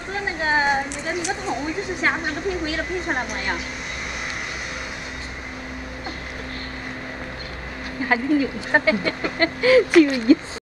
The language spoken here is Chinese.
子那个痛，就是下次那个赔回了赔出来没呀？还挺牛的，挺有意思。